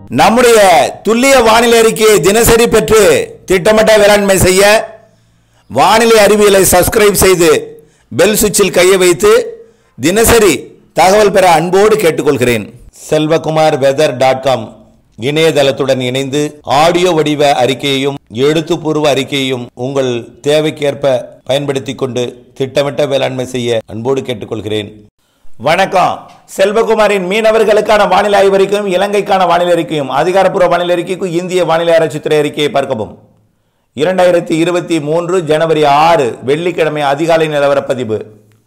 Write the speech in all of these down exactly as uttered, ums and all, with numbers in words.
நம்முடைய துல்லிய வானிலை அறிக்கையை தினசரி பெற்று திட்டமிட்ட வேளாண்மை செய்ய வானிலை அறிவியலை சப்ஸ்கிரைப் செய்து பெல் சுவிட்சில் கையை வைத்து தினசரி தகவல் பெற அன்போடு கேட்டுக்கொள்கிறேன். செல்வகுமார் வெதர் டாட் காம் இணையதளத்துடன் இணைந்து ஆடியோ வடிவ அறிக்கையையும் எழுத்துப்பூர்வ அறிக்கையையும் உங்கள் தேவைக்கேற்ப பயன்படுத்திக் கொண்டு திட்டமிட்ட வேளாண்மை செய்ய அன்போடு கேட்டுக்கொள்கிறேன். வணக்கம். செல்வகுமாரின் மீனவர்களுக்கான வானிலை ஆய்வறிக்கையும் இலங்கைக்கான வானிலை அறிக்கையும் அதிகாரப்பூர்வ வானிலை அறிக்கைக்கும் இந்திய வானிலை ஆராய்ச்சித்துறை அறிக்கையை பார்க்கவும். இரண்டாயிரத்தி இருபத்தி மூன்று ஜனவரி ஆறு வெள்ளிக்கிழமை அதிகாலை நிலவர பதிவு.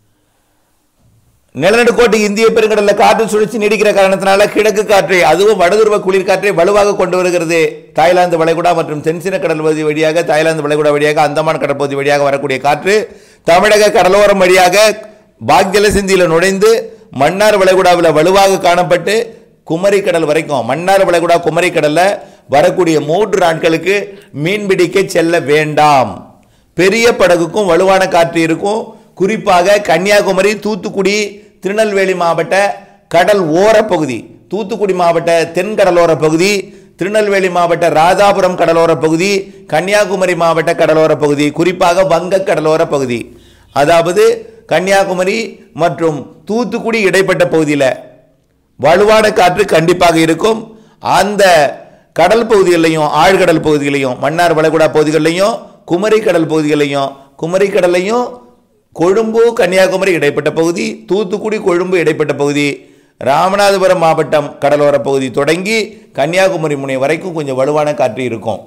நிலநடுக்கோட்டு இந்திய பெருங்கடலில் காற்று சுழற்சி நீடிக்கிற காரணத்தினால கிழக்கு காற்றை அதுவும் வடதுருவ குளிர் காற்றை வலுவாக கொண்டு வருகிறது. தாய்லாந்து வளைகுடா மற்றும் தென்சீன கடல் பகுதி வழியாக தாய்லாந்து வளைகுடா வழியாக அந்தமான் கடற்பகுதி வழியாக வரக்கூடிய காற்று தமிழக கடலோரம் வழியாக பாக்ஜலசிந்தியில் நுழைந்து மன்னார் வளைகுடாவில் வலுவாக காணப்பட்டு குமரி கடல் வரைக்கும் மன்னார் வளைகுடா குமரி கடல்ல வரக்கூடிய மூன்று நாட்களுக்கு மீன்பிடிக்க செல்ல வேண்டாம். பெரிய படகுக்கும் வலுவான காற்று இருக்கும். குறிப்பாக கன்னியாகுமரி, தூத்துக்குடி, திருநெல்வேலி மாவட்ட கடல் ஓர பகுதி, தூத்துக்குடி மாவட்ட தென் கடலோர பகுதி, திருநெல்வேலி மாவட்ட ராதாபுரம் கடலோர பகுதி, கன்னியாகுமரி மாவட்ட கடலோர பகுதி, குறிப்பாக வங்க கடலோர பகுதி, அதாவது கன்னியாகுமரி மற்றும் தூத்துக்குடி இடைப்பட்ட பகுதியில் வலுவான காற்று கண்டிப்பாக இருக்கும். அந்த கடல் பகுதிகளிலையும் ஆழ்கடல் பகுதிகளையும் மன்னார் வளைகுடா பகுதிகளிலையும் குமரி கடல் பகுதிகளையும் குமரி கடலையும் கொழும்பு கன்னியாகுமரி இடைப்பட்ட பகுதி, தூத்துக்குடி கொழும்பு இடைப்பட்ட பகுதி, ராமநாதபுரம் மாவட்டம் கடலோர பகுதி தொடங்கி கன்னியாகுமரி முனை வரைக்கும் கொஞ்சம் வலுவான காற்று இருக்கும்.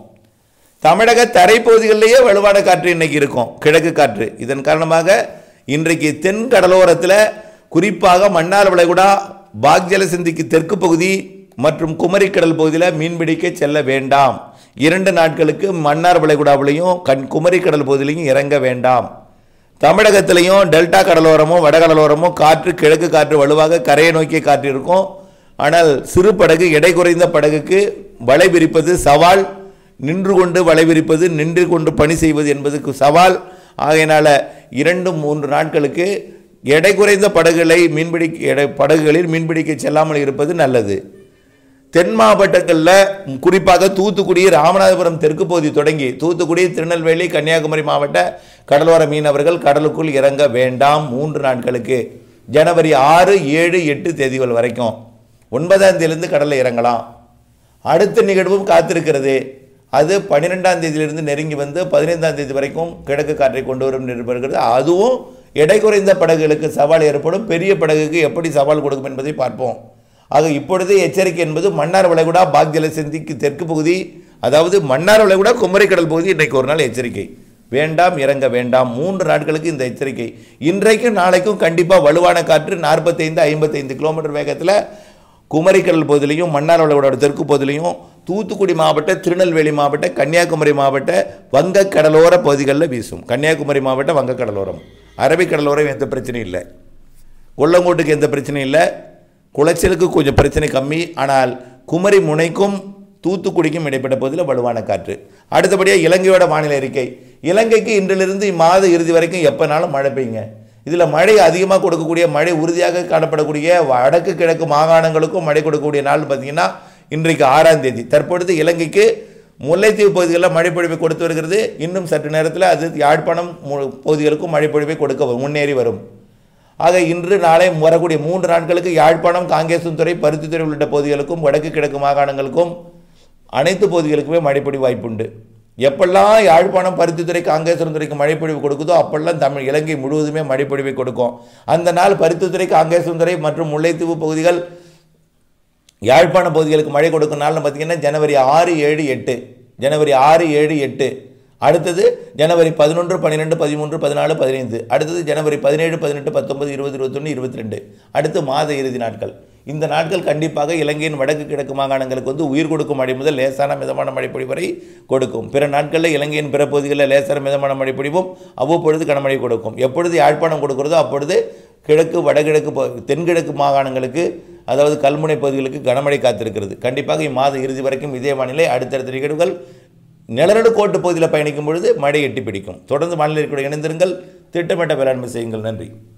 தமிழக தரைப்பகுதிகளிலேயே வலுவான காற்று இன்னைக்கு இருக்கும், கிழக்கு காற்று. இதன் காரணமாக இன்றைக்கு தென் கடலோரத்தில் குறிப்பாக மன்னார் வளைகுடா பாக்ஜலசிந்திக்கு தெற்கு பகுதி மற்றும் குமரி கடல் பகுதியில் மீன்பிடிக்க செல்ல வேண்டாம். இரண்டு நாட்களுக்கு மன்னார் வளைகுடாவிலையும் கண் குமரி கடல் பகுதியிலையும் இறங்க வேண்டாம். தமிழகத்திலையும் டெல்டா கடலோரமும் வடகடலோரமும் காற்று கிழக்கு காற்று வலுவாக கரையை நோக்கிய காற்று இருக்கும். ஆனால் சிறு படகு எடை குறைந்த படகுக்கு வலை விரிப்பது சவால், நின்று கொண்டு வலை விரிப்பது நின்று கொண்டு பணி செய்வது என்பதுக்கு சவால். ஆகையினால இரண்டு மூன்று நாட்களுக்கு எடை குறைந்த படகுகளை மீன்பிடி எடை படகுகளில் மீன்பிடிக்க செல்லாமல் இருப்பது நல்லது. தென் மாவட்டங்களில் குறிப்பாக தூத்துக்குடி ராமநாதபுரம் தெற்கு பகுதி தொடங்கி தூத்துக்குடி திருநெல்வேலி கன்னியாகுமரி மாவட்ட கடலோர மீனவர்கள் கடலுக்குள் இறங்க வேண்டாம். மூன்று நாட்களுக்கு ஜனவரி ஆறு ஏழு எட்டு தேதிகள் வரைக்கும் ஒன்பதாம் தேதியிலிருந்து கடலில் இறங்கலாம். அடுத்த நிகழ்வும் காத்திருக்கிறது. அது பன்னிரெண்டாம் தேதியிலிருந்து நெருங்கி வந்து பதினைந்தாம் தேதி வரைக்கும் கிழக்கு காற்றை கொண்டு வரும் நிர்பகிறது. அதுவும் எடை குறைந்த படகுகளுக்கு சவால் ஏற்படும். பெரிய படகுக்கு எப்படி சவால் கொடுக்கும் என்பதை பார்ப்போம். ஆக இப்பொழுது எச்சரிக்கை என்பது மன்னார் வளைகுடா பாக்ஜலசிந்திக்கு தெற்கு பகுதி, அதாவது மன்னார் வளைகுடா குமரி கடல் பகுதி இன்றைக்கு ஒரு நாள் எச்சரிக்கை வேண்டாம், இறங்க வேண்டாம். மூன்று நாட்களுக்கு இந்த எச்சரிக்கை. இன்றைக்கும் நாளைக்கும் கண்டிப்பாக வலுவான காற்று நாற்பத்தைந்து ஐம்பத்தைந்து கிலோமீட்டர் வேகத்தில் குமரி கடல் பகுதியிலையும் மன்னார் வளைகுடா தெற்கு பகுதியிலையும் தூத்துக்குடி மாவட்ட திருநெல்வேலி மாவட்ட கன்னியாகுமரி மாவட்ட வங்க கடலோர பகுதிகளில் வீசும். கன்னியாகுமரி மாவட்ட வங்க கடலோரம், அரபிக்கடலோரம் எந்த பிரச்சனையும் இல்லை, கொல்லங்கோட்டுக்கு எந்த பிரச்சனையும் இல்லை, குளச்சலுக்கு கொஞ்சம் பிரச்சனை கம்மி. ஆனால் குமரி முனைக்கும் தூத்துக்குடிக்கும் இடைப்பட்ட பகுதியில் வலுவான காற்று. அடுத்தபடியாக இலங்கையோட வானிலை அறிக்கை. இலங்கைக்கு இன்றிலிருந்து இம்மாத இறுதி வரைக்கும் எப்போனாலும் மழை பெய்யுங்க. இதில் மழை அதிகமாக கொடுக்கக்கூடிய மழை உறுதியாக காணப்படக்கூடிய வடக்கு கிழக்கு மாகாணங்களுக்கும் மழை கொடுக்கக்கூடிய நாள் பார்த்திங்கன்னா இன்றைக்கு ஆறாம் தேதி. தற்பொழுது இலங்கைக்கு முல்லைத்தீவு பகுதிகளில் மழை பொழிவை கொடுத்து வருகிறது. இன்னும் சற்று நேரத்தில் அது யாழ்ப்பாணம் பகுதிகளுக்கும் மழை பொழிவை கொடுக்க முன்னேறி வரும். ஆக இன்று நாளை வரக்கூடிய மூன்று நாட்களுக்கு யாழ்ப்பாணம், காங்கேசன்துறை, பருத்தித்துறை உள்ளிட்ட பகுதிகளுக்கும் வடக்கு கிழக்கு மாகாணங்களுக்கும் அனைத்து பகுதிகளுக்குமே மழைப்பொழிவு வாய்ப்புண்டு. எப்பெல்லாம் யாழ்ப்பாணம், பருத்தித்துறை, காங்கேசன்துறைக்கு மழைப்பொழிவு கொடுக்குதோ அப்பெல்லாம் தமிழ் இலங்கை முழுவதுமே மழைப்பொழிவை கொடுக்கும். அந்த நாள் பருத்தித்துறை, காங்கேசன்துறை மற்றும் முல்லைத்தீவு பகுதிகள், யாழ்ப்பாண பகுதிகளுக்கு மழை கொடுக்கும் நாள்னு பார்த்தீங்கன்னா ஜனவரி ஆறு ஏழு எட்டு ஜனவரி ஆறு ஏழு எட்டு அடுத்தது ஜனவரி பதினொன்று பன்னிரெண்டு பதிமூன்று பதினாலு பதினைந்து அடுத்தது ஜனவரி பதினேழு பதினெட்டு பத்தொன்பது இருபது இருபத்தொன்று இருபத்தி ரெண்டு அடுத்து மாத இறுதி நாட்கள். இந்த நாட்கள் கண்டிப்பாக இலங்கையின் வடக்கு கிழக்கு மாகாணங்களுக்கு வந்து உயிர் கொடுக்கும் மழை முதல் லேசான மிதமான மழைப்பொழிவு வரை கொடுக்கும். பிற நாட்களில் இலங்கையின் பிற பகுதிகளில் லேசான மிதமான மழைப்பொழிவும் அவ்வப்பொழுது கனமழை கொடுக்கும். எப்பொழுது யாழ்ப்பாணம் கொடுக்கிறதோ அப்பொழுது கிழக்கு வடகிழக்கு தென்கிழக்கு மாகாணங்களுக்கு, அதாவது கல்முனை பகுதிகளுக்கு கனமழை காத்திருக்கிறது. கண்டிப்பாக இம்மாத இறுதி வரைக்கும் இதே வானிலை. அடுத்தடுத்த நிகழ்வுகள் நிலநடுக்கோட்டு பகுதியில் பயணிக்கும் பொழுது மழை எட்டி பிடிக்கும். தொடர்ந்து வானிலை கூட இணைந்திருங்கள். திட்டமிட்ட வேளாண்மை செய்யுங்கள். நன்றி.